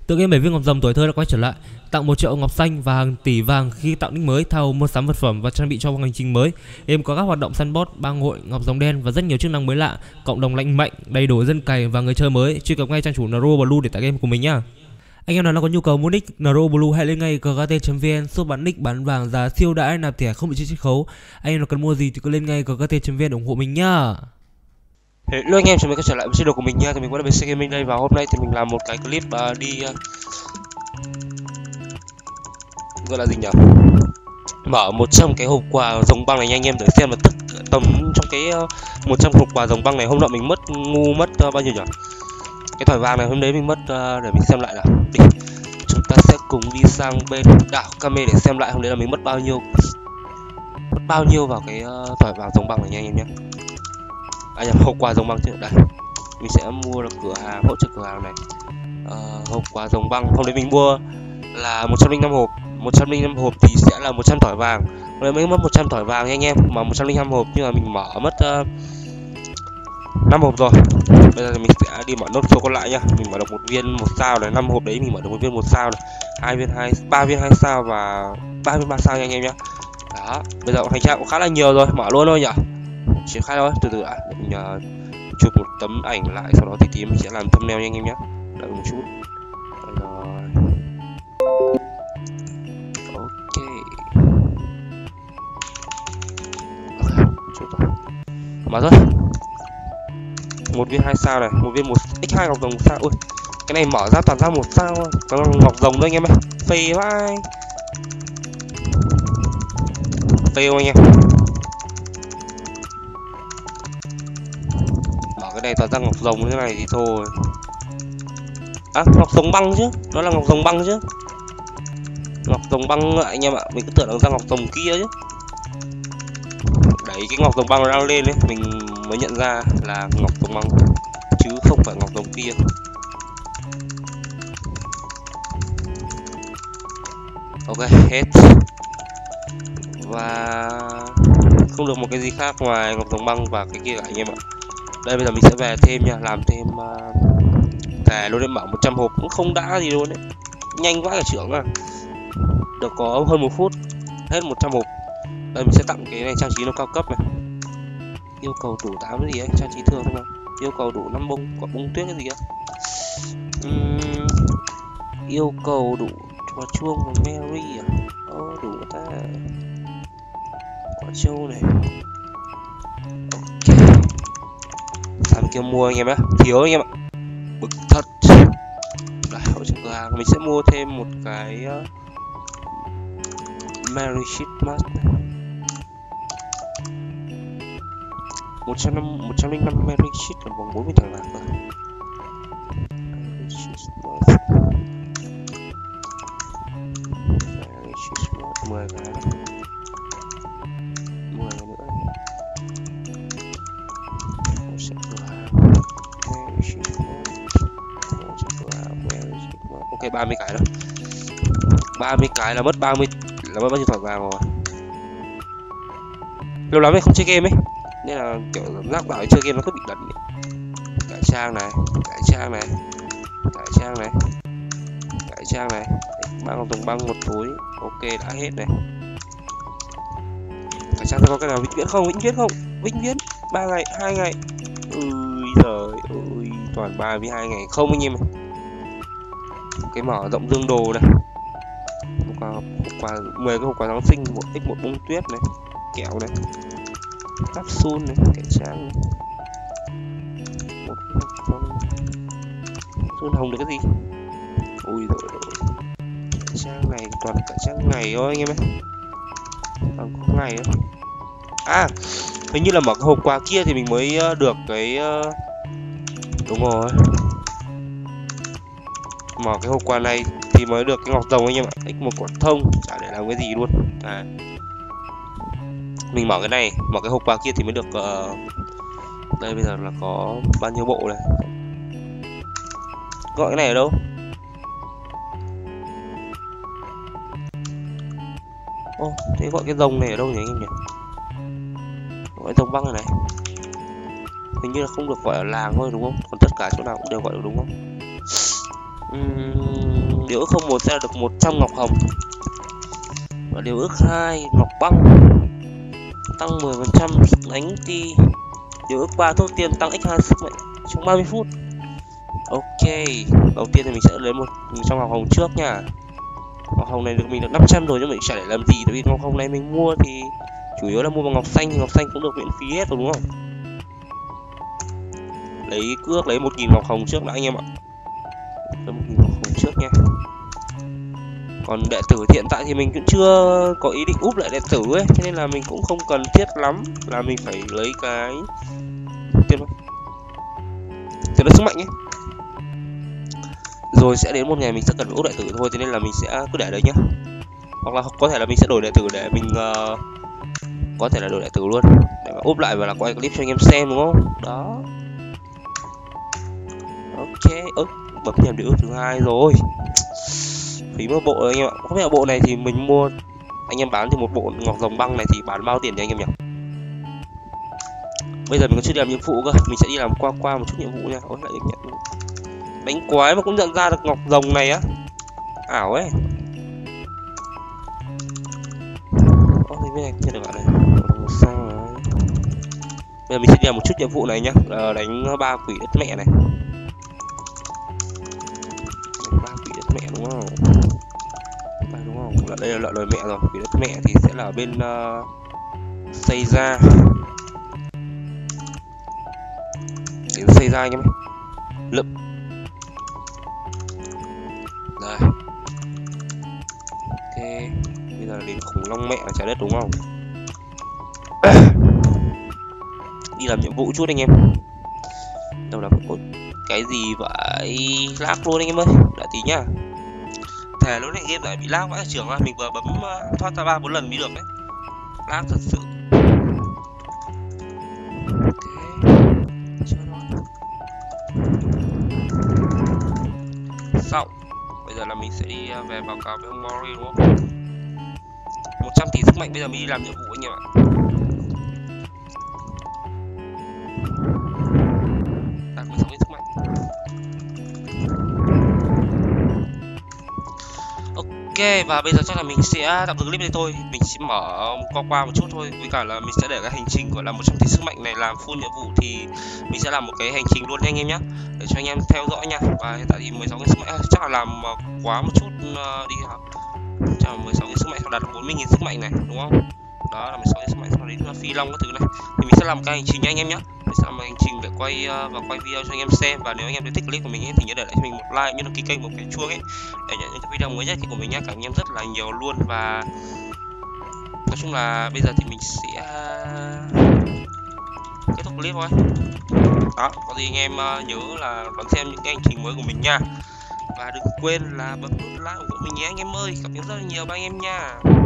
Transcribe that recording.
Tựa game 7 viên ngọc rồng tuổi thơ đã quay trở lại, tặng 1 triệu ngọc xanh và hàng tỷ vàng khi tạo nick mới, tha hồ mua sắm vật phẩm và trang bị cho hành trình mới. Game có các hoạt động săn boss, bang hội, ngọc rồng đen và rất nhiều chức năng mới lạ, cộng đồng lãnh mạnh, đầy đủ dân cày và người chơi mới. Truy cập ngay trang chủ Naro Blue để tải game của mình nhá. Anh em nào có nhu cầu mua nick Naro Blue hãy lên ngay gkt.vn, shop bán nick bán vàng giá siêu đãi, nạp thẻ không bị chịu chiết khấu. Anh em nào cần mua gì thì cứ lên ngay gkt.vn ủng hộ mình nhá. Hello anh em, chúng mình quay trở lại với chế độ của mình nha. Thì mình có là BC Gaming đây, và hôm nay thì mình làm một cái clip gọi là gì nhỉ? Mở 100 cái hộp quà rồng băng này nha anh em, để xem là tầm trong cái 100 hộp quà rồng băng này hôm nọ mình mất bao nhiêu nhỉ? Cái thỏi vàng này hôm đấy mình mất, để mình xem lại nào. Đi. Chúng ta sẽ cùng đi sang bên đảo Kame để xem lại hôm đấy là mình mất bao nhiêu vào cái thỏi vàng rồng băng này nha anh em nhé. Hộp quà rồng băng chứ. Đây, mình sẽ mua được cửa hàng, hỗ trợ cửa hàng này. Hộp quà rồng băng hôm đấy mình mua là 105 hộp. 105 hộp thì sẽ là 100 thỏi vàng. Hôm nay mới mất 100 thỏi vàng nha anh em, mà 105 hộp nhưng mà mình mở mất 5 hộp rồi. Bây giờ thì mình sẽ đi mở nốt số còn lại nha. Mình mở được 1 viên 1 sao này, 5 hộp đấy mình mở được 1 viên 1 sao này, 3 viên 2 sao và 3 viên 3 sao nha anh em nhé. Đó, bây giờ hành trang cũng khá là nhiều rồi, mở luôn thôi nhỉ. Triển khai thôi, từ từ đã, để mình chụp một tấm ảnh lại, sau đó tí mình sẽ làm thumbnail nha anh em nhé. Đợi một chút. Đây rồi. Ok. Chút rồi. Mở thôi. 1 viên 2 sao này, 1 viên 1x2 ngọc rồng 1 sao. Ui, cái này mở ra toàn ra 1 sao, toàn ngọc rồng thôi anh em ơi. Phê vai. Phê không anh em? Mở cái này toàn ra ngọc rồng như thế này thì thôi. Ngọc rồng băng chứ, nó là ngọc rồng băng chứ. Ngọc rồng băng anh em ạ, mình cứ tưởng là ra ngọc rồng kia chứ. Đấy, cái ngọc rồng băng nó đang lên đấy, mình mới nhận ra là ngọc rồng băng chứ không phải ngọc rồng kia. Ok, hết. Và không được một cái gì khác ngoài ngọc rồng băng và cái kia cả anh em ạ. Đây, bây giờ mình sẽ về thêm nha, làm thêm thẻ luôn, đến mở 100 hộp cũng không đã gì luôn đấy. Nhanh quá cả trưởng à. Được có hơn 1 phút hết 100 hộp. Đây, mình sẽ tặng cái này trang trí nó cao cấp này. Yêu cầu đủ 8 cái gì ấy, trang trí thường thôi mà. Yêu cầu đủ 5 bông, quả bông tuyết cái gì á. Yêu cầu đủ quả chuông và Mary à. Đủ ta. Quả trâu này. Ok. Làm kia mua anh em á, thiếu anh em ạ. Bực thật. Đây, hỗ trợ cửa hàng mình sẽ mua thêm một cái Merry Christmas này. 105 Merry Christmas là vòng 40 thỏi vàng rồi. Merry Christmas 10 cái này. 10 cái nữa này. Hỗ trợ cửa hàng Merry Christmas. Hỗ trợ cửa hàng Merry Christmas. Ok, 30 cái rồi. 30 cái là mất 30, là mất bao nhiêu thỏi vàng rồi. Lâu lắm rồi không chơi game ấy, nên là kiểu cảm giác bảo chơi game nó cứ bị đần ấy. Cải trang này, cải trang này, cải trang này, cải trang này. Ba ngọc rồng băng một túi. Ok, đã hết này. Cải trang có cái nào vĩnh viễn không? Vĩnh viễn không? Vĩnh viễn 3 ngày, 2 ngày. Ui giời ơi, toàn 3 với 2 ngày không anh em. Cái mở rộng dương đồ này. Hộp quà 10 cái hộp quà Giáng sinh, 1x1 bông tuyết này, kẹo này, capsule này, cái trang này. Một xuân hồng được cái gì? Ui rồi, cái trang này toàn cả trang ngày thôi anh em ơi. Toàn có ngày thôi. Hình như là mở cái hộp quà kia thì mình mới được cái đúng rồi. Mở cái hộp quà này thì mới được cái ngọc rồng anh em ạ, x1 quả thông, chả để làm cái gì luôn. Mình mở cái này, mở cái hộp quà kia thì mới được đây bây giờ là có bao nhiêu bộ này. Gọi cái này ở đâu? Thế gọi cái rồng này ở đâu nhỉ anh em nhỉ? Gọi rồng băng này này. Hình như là không được gọi ở làng thôi đúng không? Còn tất cả chỗ nào cũng đều gọi được đúng không? Điều ước 01 sẽ là được 100 ngọc hồng. Và điều ước 2 ngọc băng tăng 10% sức đánh đi. Điều ước 3 thuốc tiên tăng x2 sức mạnh trong 30 phút. Ok, đầu tiên thì mình sẽ lấy 100 ngọc hồng trước nha. Ngọc hồng này mình được 500 rồi nhưng mình chả để làm gì, tại vì ngọc hồng này mình mua thì chủ yếu là mua bằng ngọc xanh, thì ngọc xanh cũng được miễn phí hết rồi đúng không? Lấy 1000 ngọc hồng trước đã anh em ạ. Lấy 1000 ngọc hồng trước nha. Còn đệ tử hiện tại thì mình cũng chưa có ý định úp lại đệ tử ấy, cho nên là mình cũng không cần thiết lắm là mình phải lấy cái tiền nó sức mạnh ấy. Rồi sẽ đến một ngày mình sẽ cần úp đệ tử thôi, cho nên là mình sẽ cứ để đấy nhá. Hoặc là có thể là mình sẽ đổi đệ tử để mình có thể là đổi đệ tử luôn để mà úp lại và là quay clip cho anh em xem đúng không? Đó. Ok, bấm nhầm điều ước thứ 2 rồi. Phí một bộ anh em ạ. Không biết là bộ này thì mình mua, anh em bán thì một bộ ngọc rồng băng này thì bán bao tiền cho anh em nhỉ? Bây giờ mình còn chưa đi làm nhiệm vụ cơ, mình sẽ đi làm qua một chút nhiệm vụ nha. Ôi lại được nhận đánh quái mà cũng nhận ra được ngọc rồng này á, ảo ấy. Ôi bên này nhận được bạn này, một sao này. Bây giờ mình sẽ đi làm một chút nhiệm vụ này nhá, đánh 3 quỷ đất mẹ này. 3 quỷ đất mẹ đúng không? Đúng không? Đây là lời mẹ rồi. Quỷ đất mẹ thì sẽ là ở bên xây ra. Đến xây ra anh em. Lượm. Đây. Ok. Bây giờ là đến khủng long mẹ ở trái đất đúng không? Đi làm nhiệm vụ chút anh em. Đâu là có cái gì vậy? Lag luôn anh em ơi. Đợi tí nhá. Thề lúc này game lại bị lag vãi trưởng à. Mình vừa bấm thoát ra 3-4 lần mới được đấy. Lag thật sự. Ok. Chưa đâu. Xong. Bây giờ là mình sẽ đi về báo cáo với ông Mori đúng không? 100 tỷ sức mạnh, bây giờ mình đi làm nhiệm vụ anh em ạ. Đạt 16 tỷ sức mạnh. Ok, và bây giờ chắc là mình sẽ tạm dừng clip đây thôi. Mình sẽ mở qua một chút thôi. Với cả là mình sẽ để cái hành trình gọi là 100 tỷ sức mạnh này làm full nhiệm vụ thì mình sẽ làm một cái hành trình luôn nha anh em nhé, để cho anh em theo dõi nha. Và hiện tại thì 16 cái sức mạnh chắc là làm quá một chút đi hả? Chắc là 16 cái sức mạnh đạt được 40.000 sức mạnh này đúng không? Đó là 16 cái sức mạnh, sau đấy đến phi long các thứ này. Thì mình sẽ làm cái hành trình nha anh em nhé. Mình sẽ làm một hành trình để quay và quay video cho anh em xem. Và nếu anh em thích clip của mình ấy, thì nhớ để lại cho mình một like, như đăng ký kênh, một cái chuông ấy để nhận những cái video mới nhất của mình nhé. Cảm ơn anh em rất là nhiều luôn. Và nói chung là bây giờ thì mình sẽ kết thúc clip thôi. Đó, có gì anh em nhớ là đón xem những cái hành trình mới của mình nha. Và đừng quên là bấm nút like của mình nhé anh em ơi. Cảm ơn rất là nhiều ba anh em nha.